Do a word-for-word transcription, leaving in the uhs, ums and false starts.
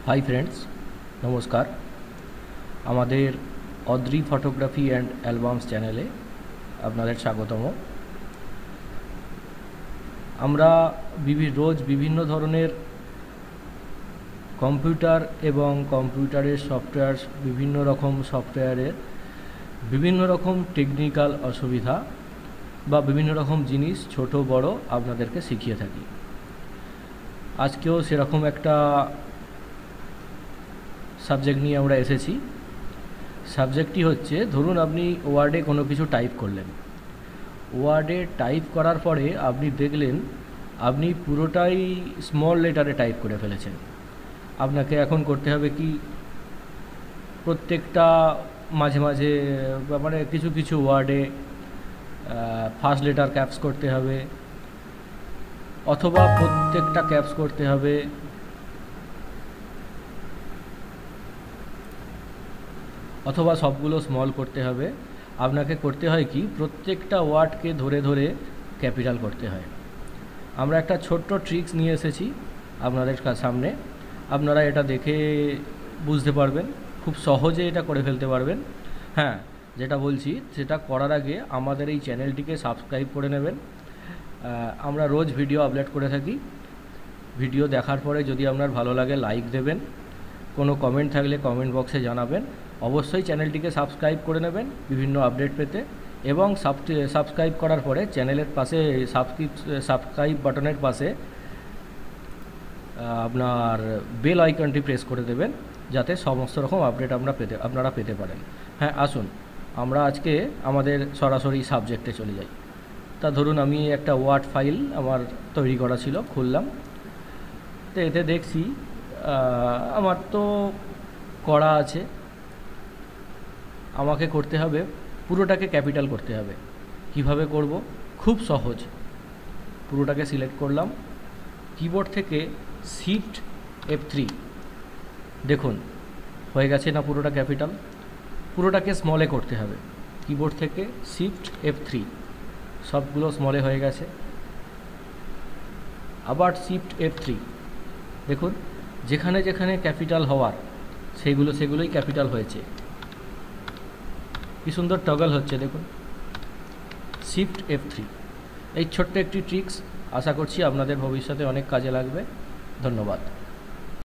Hi friends, নমস্কার। আমাদের Adri photography and albums চ্যানেলে আপনাদের স্বাগতম। আমরা বিভি রোজ বিভিন্ন ধরনের কম্পিউটার এবং কম্পিউটারের সফটওয়্যার, বিভিন্ন রকম সফটওয়্যারের বিভিন্ন রকম টেকনিক্যাল অসুবিধা বা বিভিন্ন রকম জিনিস ছোট বড় আপনাদেরকে শিখিয়ে থাকি। আজকেও সেরকম একটা সাবজেক্ট নিয়ে আমরা এসেছি। সাবজেক্টটি হচ্ছে, ধরুন আপনি ওয়ার্ডে কোনো কিছু টাইপ করলেন। ওয়ার্ডে টাইপ করার পরে আপনি দেখলেন আপনি পুরোটাই স্মল লেটারে টাইপ করে ফেলেছেন। আপনাকে এখন করতে হবে কি, প্রত্যেকটা মাঝে মাঝে মানে কিছু কিছু ওয়ার্ডে ফার্স্ট লেটার ক্যাপস করতে হবে, অথবা প্রত্যেকটা ক্যাপস করতে হবে, অথবা সবগুলো স্মল করতে হবে। আপনাকে করতে হয় কি, প্রত্যেকটা ওয়ার্ডকে ধরে ধরে ক্যাপিটাল করতে হয়। আমরা একটা ছোট্ট ট্রিক্স নিয়ে এসেছি আপনাদের সামনে। আপনারা এটা দেখে বুঝতে পারবেন, খুব সহজে এটা করে ফেলতে পারবেন। হ্যাঁ, যেটা বলছি সেটা করার আগে আমাদের এই চ্যানেলটিকে সাবস্ক্রাইব করে নেবেন। আমরা রোজ ভিডিও আপলোড করে থাকি। ভিডিও দেখার পরে যদি আপনার ভালো লাগে লাইক দেবেন, কোনো কমেন্ট থাকলে কমেন্ট বক্সে জানাবেন। অবশ্যই চ্যানেলটিকে সাবস্ক্রাইব করে নেবেন বিভিন্ন আপডেট পেতে, এবং সাবস্ক্রাইব করার পরে চ্যানেলের পাশে সাবস্ক্রাইব সাবস্ক্রাইব বাটনের পাশে আপনার বেল আইকনটি প্রেস করে দেবেন, যাতে সমস্ত রকম আপডেট আমরা পেতে আপনারা পেতে পারেন। হ্যাঁ, আসুন আমরা আজকে আমাদের সরাসরি সাবজেক্টে চলে যাই। তা ধরুন আমি একটা ওয়ার্ড ফাইল আমার তৈরি করা ছিল, খুললাম। তো এতে দেখছি আমার তো করা আছে। আমাকে করতে হবে পুরোটাকে ক্যাপিটাল করতে হবে। কিভাবে করব? খুব সহজ। পুরোটাকে সিলেক্ট করলাম, কিবোর্ড থেকে শিফট এফ থ্রি, দেখুন হয়ে গেছে না পুরোটা ক্যাপিটাল। পুরোটাকে স্মলে করতে হবে। কিবোর্ড থেকে শিফট এফ থ্রি, সবগুলো স্মলে হয়ে গেছে। আবার শিফট এফ থ্রি, দেখুন যেখানে যেখানে ক্যাপিটাল হওয়ার সেগুলো সেগুলোই ক্যাপিটাল হয়েছে। কি সুন্দর টগল হচ্ছে দেখুন। শিফট এফ থ্রি, এই ছোট্ট একটি ট্রিক্স আশা করছি আপনাদের ভবিষ্যতে অনেক কাজে লাগবে। ধন্যবাদ।